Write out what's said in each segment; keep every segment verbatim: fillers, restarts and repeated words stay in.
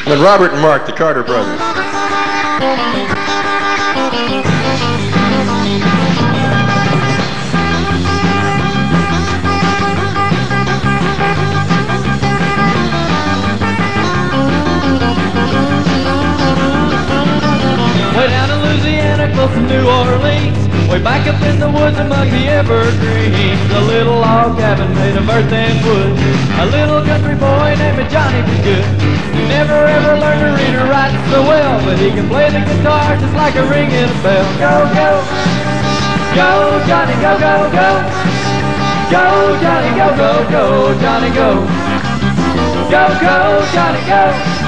And then Robert and Mark, the Carter brothers. Way down in Louisiana, close to New Orleans, way back up in the woods among the evergreens, a little log cabin made of earth and wood. A little country boy named Johnny B. Good, who never ever learned to read or write so well, but he can play the guitar just like a ringing bell. Go, go, go, Johnny, go, go, go. Go, Johnny, go, go, go, Johnny, go. Go, go, Johnny, go.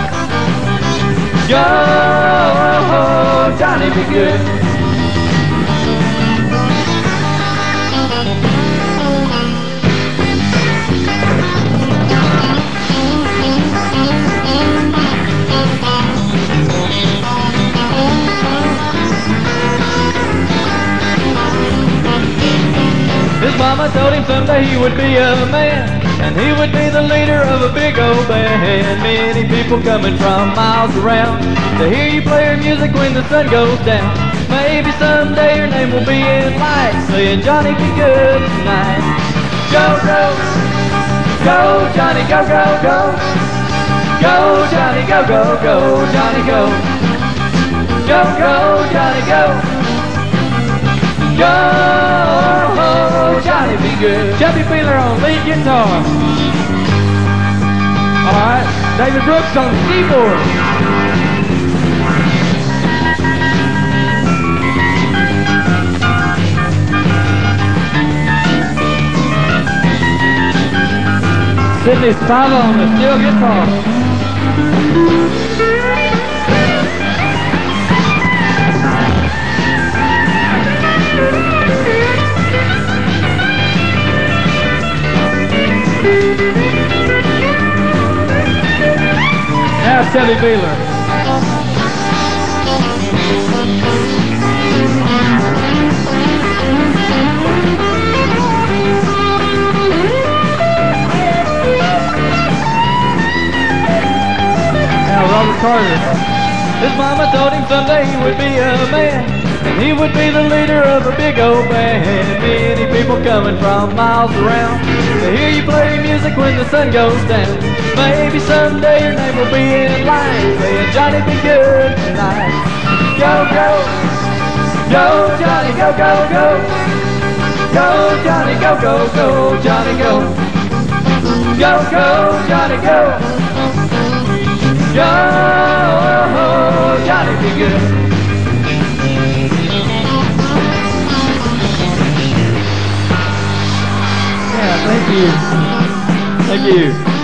Go, Johnny, be good. His mama told him someday he would be a man, and he would be the leader of a big old band. Many people coming from miles around to hear you play your music when the sun goes down. Maybe someday your name will be in lights saying, Johnny, be good tonight. Go, go, go, Johnny, go, go, go. Go, Johnny, go, go, go, Johnny, go. Go, go, Johnny, go. Go, Johnny, be good. Chubby Feeler on lead guitar. Alright, David Brooks on keyboard. Sidney Spava on the steel guitar. Now Chubby Feeler. Now Robert Carter. His mama told him someday he would be a man, and he would be the leader of a big old band. Many people coming from miles around to hear you play music when the sun goes down. Maybe someday your name will be in line saying, Johnny, be good tonight. Go, go, go, Johnny, go, go, go. Go, Johnny, go, go, go, Johnny, go. Go, go, Johnny, go. Go, Johnny, be good. Yeah, thank you. Thank you.